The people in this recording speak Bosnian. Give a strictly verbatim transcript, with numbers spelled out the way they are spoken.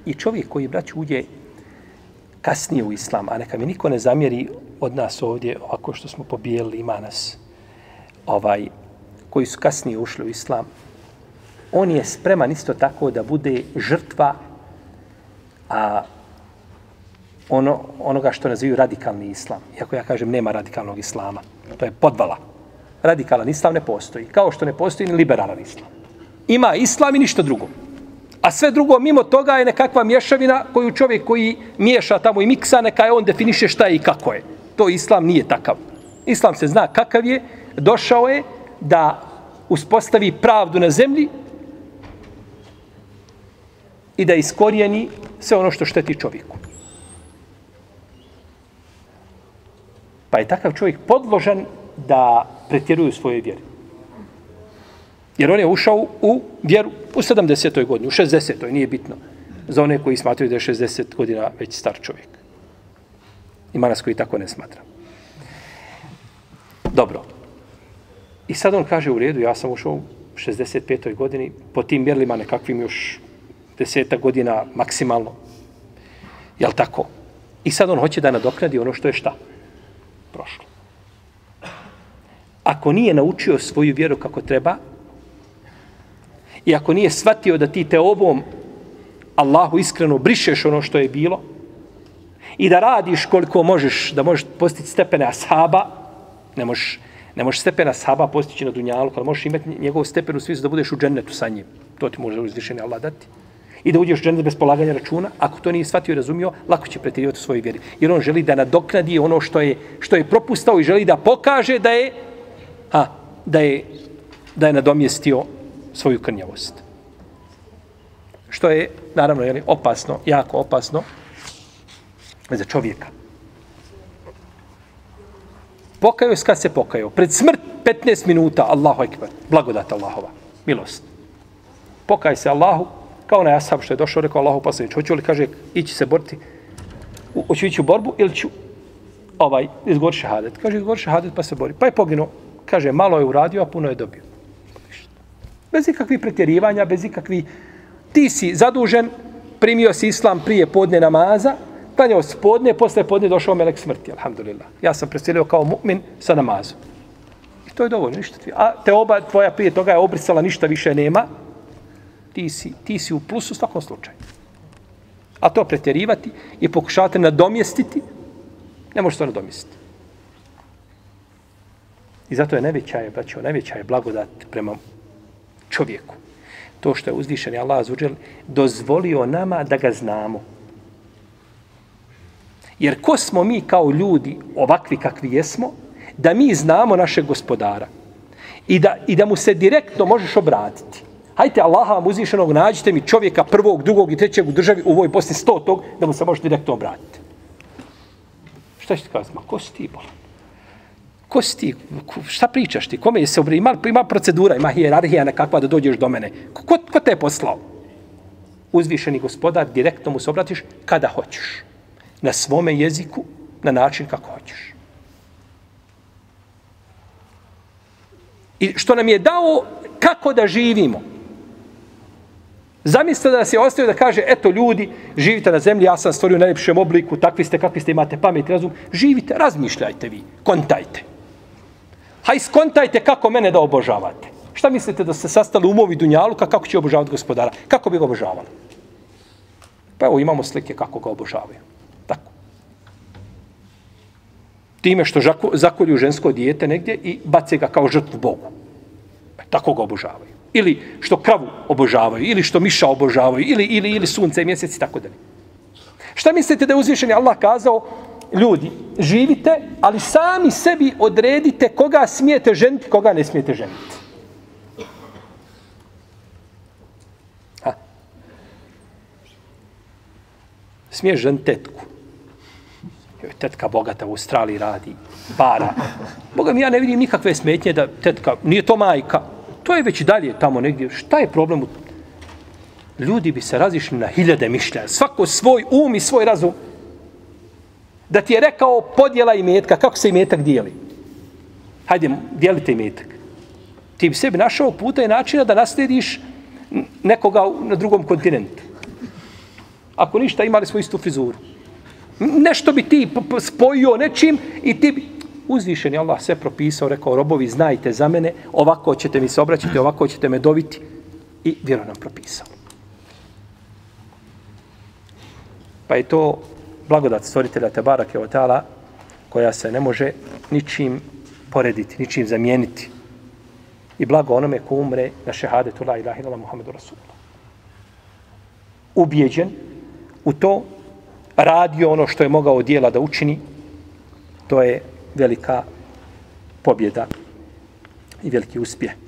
I čovjek koji, braću, uđe kasnije u islam, a neka mi niko ne zamjeri od nas ovdje, ovako što smo pobijeli, ima nas, ovaj, koji su kasnije ušli u islam, on je spreman isto tako da bude žrtva a, ono, onoga što nazivaju radikalni islam. Iako ja kažem, nema radikalnog islama. To je podvala. Radikalan islam ne postoji. Kao što ne postoji ni liberalan islam. Ima islam i ništa drugo. A sve drugo mimo toga je nekakva mješavina koju čovjek koji miješa tamo i miksa, neka je on definiše šta je i kako je. To islam nije takav. Islam se zna kakav je, došao je da uspostavi pravdu na zemlji i da iskorijeni sve ono što šteti čovjeku. Pa je takav čovjek podložan da pretjeruje u svojoj vjeri. Jer on je ušao u vjeru u sedamdesetoj godini, u šezdesetoj, nije bitno. Za one koji smatraju da je šezdeset godina već star čovjek. Ima nas koji tako ne smatra. Dobro. I sad on kaže u redu, ja sam ušao u šezdeset petoj godini, po tim mjerilima nekakvim još deseta godina maksimalno. Jel tako? I sad on hoće da nadoknadi ono što je šta? Prošlo. Ako nije naučio svoju vjeru kako treba, i ako nije shvatio da ti te ovom Allahu iskreno brišeš ono što je bilo i da radiš koliko možeš, da možeš postići stepene ashaba, ne možeš, ne možeš stepena ashaba postići na dunjalu, kada možeš imati njegov stepen u smislu da budeš u džennetu sa njim. To ti može uzvišeni Allah dati. I da uđeš u džennet bez polaganja računa, ako to nije shvatio i razumio, lako će pretjerivati u svojoj vjeri. Jer on želi da nadoknadi ono što je, što je propustao i želi da pokaže da je, a, da je, da je nadomjestio svoju krnjavost. Što je, naravno, jeli, opasno, jako opasno za čovjeka. Pokajao se kad se pokajao. Pred smrt petnaest minuta, Allahu ekber, blagodat Allahova, milost. Pokaj se Allahu, kao onaj ashab što je došao, rekao Allahu poslaniče, hoću li, kaže, ići se boriti, hoću ići u borbu ili ću ovaj, izgovor šehadet. Kaže, izgovor šehadet pa se bori. Pa je poginuo. Kaže, malo je uradio, a puno je dobio. Bez ikakvih pretjerivanja, bez ikakvih... Ti si zadužen, primio si islam prije podne namaza, klanjao si podne, posle podne došao melek smrti, alhamdulillah. Ja sam preselio kao mu'min sa namazom. I to je dovoljno, ništa ti. A te oba tvoja prije toga je obrisala, ništa više nema. Ti si, ti si u plusu u svakom slučaju. A to pretjerivati i pokušavati nadomjestiti, ne može to nadomjestiti. I zato je najveća je, braćo, najveća je blagodat prema čovjeku. To što je uzvišeni Allah azuđel dozvolio nama da ga znamo. Jer ko smo mi kao ljudi ovakvi kakvi jesmo, da mi znamo našeg gospodara i da, i da mu se direktno možeš obratiti. Hajte Allaha vam uzvišenog, nađite mi čovjeka prvog, drugog i trećeg u državi u ovoj Bosni stotog da mu se možeš direktno obratiti. Šta će ti kazati? Ma ko si ti, bolan? Ko si ti? Šta pričaš ti? Kome je se obratiti? Ima, ima procedura, ima hijerarhija nekakva da dođeš do mene. Ko, ko te je poslao? Uzvišeni gospodar, direktno mu se obratiš kada hoćeš. Na svome jeziku, na način kako hoćeš. I što nam je dao kako da živimo. Zamislite da nas je ostavio da kaže, eto ljudi, živite na zemlji, ja sam stvorio u najljepšem obliku, takvi ste, kakvi ste, imate pamet i razum. Živite, razmišljajte vi, kontajte. Haj, skontajte kako mene da obožavate. Šta mislite da ste sastali umovi dunjaluka, kako će obožavati gospodara? Kako bi ga obožavali? Pa evo imamo slike kako ga obožavaju. Tako. Time što zakolju žensko dijete negdje i bace ga kao žrtvu Bogu. Tako ga obožavaju. Ili što kravu obožavaju, ili što miša obožavaju, ili, ili, ili sunce i mjesec i tako dalje. Šta mislite da je uzvišeni Allah kazao? Ljudi, živite, ali sami sebi odredite koga smijete ženiti, koga ne smijete ženiti. Ha? Smiješ ženiti tetku. Tetka bogata u Australiji radi, para. Boga mi, ja ne vidim nikakve smetnje da tetka, nije to majka, to je već dalje tamo negdje. Šta je problem? Ljudi bi se razišli na hiljade mišljaja. Svako svoj um i svoj razum. Da ti je rekao podjela imetka, kako se imetak dijeli? Hajde, dijelite imetak. Ti bi sebi našao puta i načina da naslediš nekoga na drugom kontinentu. Ako ništa, imali smo istu frizuru. Nešto bi ti spojio nečim i ti bi... Uzvišen je Allah sve propisao, rekao, robovi, znajte za mene, ovako ćete mi se obraćati, ovako ćete me dobiti. I vjero nam propisao. Pa je to blagodat stvoritelja Tebarake ve Teala, koja se ne može ničim porediti, ničim zamijeniti. I blago onome ko umre na šehadetu la ilaha illallah Muhammedu Rasulullah. Ubijeđen u to, radio ono što je mogao dijela da učini, to je velika pobjeda i veliki uspjeh.